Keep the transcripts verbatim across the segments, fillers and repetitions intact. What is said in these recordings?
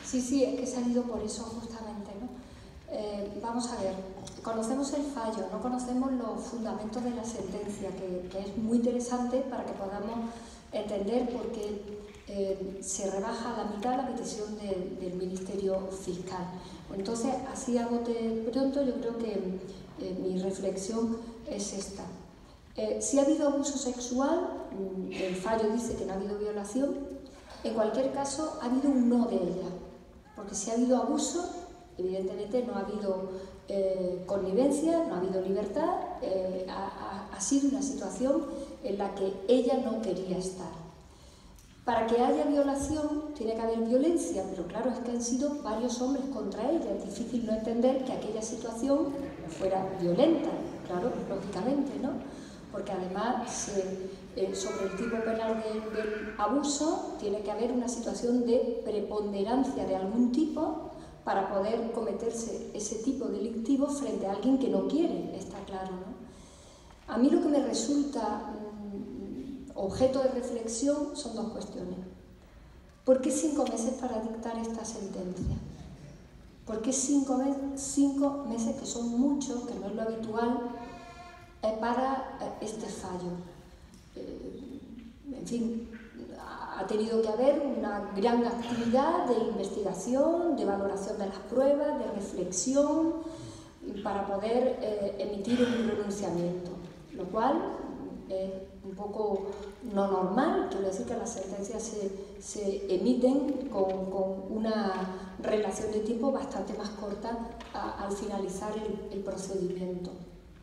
Sí, sí, es que he salido por eso justamente, ¿no? Eh, vamos a ver, conocemos el fallo, no conocemos los fundamentos de la sentencia, que, que es muy interesante para que podamos entender por qué eh, se rebaja a la mitad la petición de, del Ministerio Fiscal. Entonces, así a bote pronto, yo creo que eh, mi reflexión es esta. Eh, si ha habido abuso sexual, el fallo dice que no ha habido violación, en cualquier caso ha habido un no de ella, porque si ha habido abuso, evidentemente no ha habido eh, connivencia, no ha habido libertad, eh, ha, ha, ha sido una situación en la que ella no quería estar. Para que haya violación tiene que haber violencia, pero claro, es que han sido varios hombres contra ella, es difícil no entender que aquella situación fuera violenta, claro, lógicamente, ¿no? Porque además eh, eh, sobre el tipo penal de, del abuso tiene que haber una situación de preponderancia de algún tipo para poder cometerse ese tipo delictivo frente a alguien que no quiere, está claro, ¿no? A mí lo que me resulta mmm, objeto de reflexión son dos cuestiones. ¿Por qué cinco meses para dictar esta sentencia? ¿Por qué cinco, mes, cinco meses, que son muchos, que no es lo habitual, eh, para eh, este fallo? Eh, en fin, ha tenido que haber una gran actividad de investigación, de valoración de las pruebas, de reflexión, para poder eh, emitir un pronunciamiento, lo cual es un poco no normal. Quiero decir que las sentencias se, se emiten con, con una relación de tiempo bastante más corta a, al finalizar el, el procedimiento.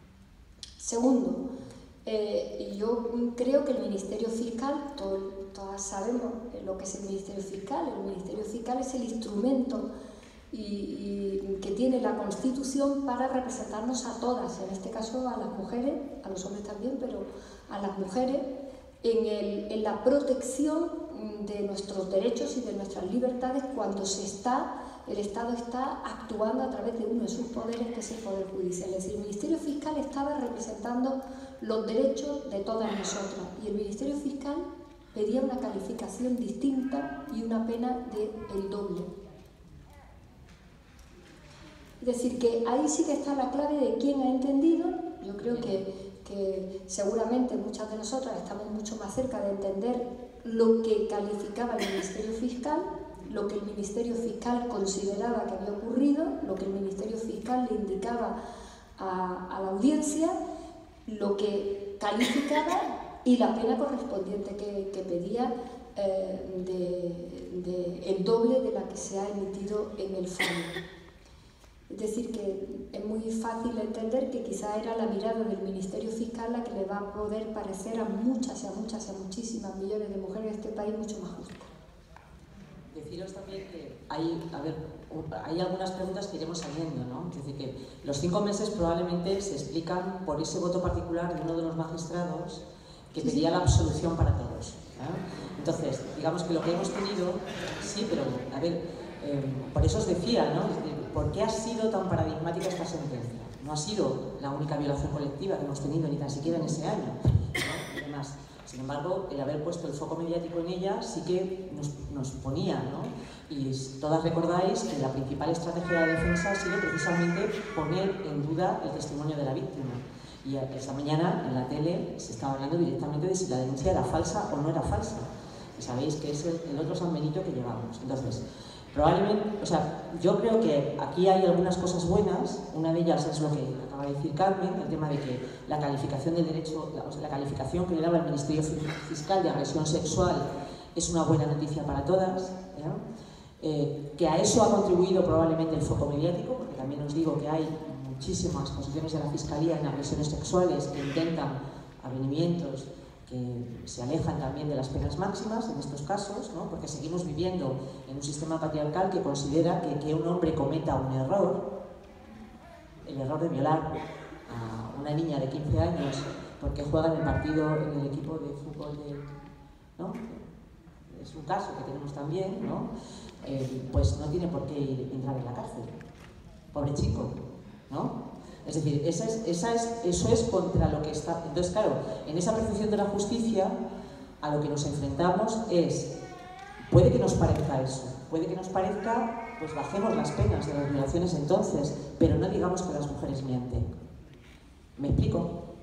Segundo, eh, yo creo que el Ministerio Fiscal, todo, todas sabemos lo que es el Ministerio Fiscal, el Ministerio Fiscal es el instrumento y, y que tiene la Constitución para representarnos a todas, en este caso a las mujeres, a los hombres también, pero a las mujeres, en, el, en la protección de nuestros derechos y de nuestras libertades cuando se está, el Estado está actuando a través de uno de sus poderes, que es el Poder Judicial. Es decir, el Ministerio Fiscal estaba representando los derechos de todas nosotras y el Ministerio Fiscal pedía una calificación distinta y una pena del doble. Es decir, que ahí sí que está la clave de quién ha entendido. Yo creo que, que seguramente muchas de nosotras estamos mucho más cerca de entender lo que calificaba el Ministerio Fiscal, lo que el Ministerio Fiscal consideraba que había ocurrido, lo que el Ministerio Fiscal le indicaba a, a la audiencia, lo que calificaba y la pena correspondiente que, que pedía eh, de, de el doble de la que se ha emitido en el fallo. Es decir, que es muy fácil entender que quizá era la mirada del Ministerio Fiscal la que le va a poder parecer a muchas y a muchas y a muchísimas millones de mujeres de este país mucho más justa. Deciros también que hay, a ver, hay algunas preguntas que iremos saliendo, ¿no? Es decir, que los cinco meses probablemente se explican por ese voto particular de uno de los magistrados que pedía sí, sí. la absolución para todos, ¿eh? Entonces, digamos que lo que hemos tenido, sí, pero, a ver, eh, por eso os decía, ¿no? Es decir, ¿por qué ha sido tan paradigmática esta sentencia? No ha sido la única violación colectiva que hemos tenido, ni tan siquiera en ese año, ¿no? Y demás. Sin embargo, el haber puesto el foco mediático en ella sí que nos, nos ponía, ¿no? Y todas recordáis que la principal estrategia de defensa ha sido precisamente poner en duda el testimonio de la víctima. Y esta mañana en la tele se estaba hablando directamente de si la denuncia era falsa o no era falsa. Y sabéis que es el, el otro San Benito que llevamos. Entonces, probablemente, o sea, yo creo que aquí hay algunas cosas buenas. Una de ellas es lo que acaba de decir Carmen, el tema de que la calificación del derecho, la, o sea, la calificación que le daba el Ministerio Fiscal de agresión sexual es una buena noticia para todas, ¿ya? Eh, que a eso ha contribuido probablemente el foco mediático, porque también os digo que hay muchísimas posiciones de la Fiscalía en agresiones sexuales que intentan avenimientos que se alejan también de las penas máximas en estos casos, ¿no? Porque seguimos viviendo en un sistema patriarcal que considera que, que un hombre cometa un error, el error de violar a una niña de quince años porque juega en el partido, en el equipo de fútbol de, ¿no? Es un caso que tenemos también, ¿no? Eh, pues no tiene por qué ir, entrar en la cárcel. Pobre chico, ¿no? Es decir, esa es, esa es, eso es contra lo que está... Entonces, claro, en esa percepción de la justicia, a lo que nos enfrentamos es Puede que nos parezca eso, puede que nos parezca, pues bajemos las penas de las violaciones entonces, pero no digamos que las mujeres mienten. ¿Me explico?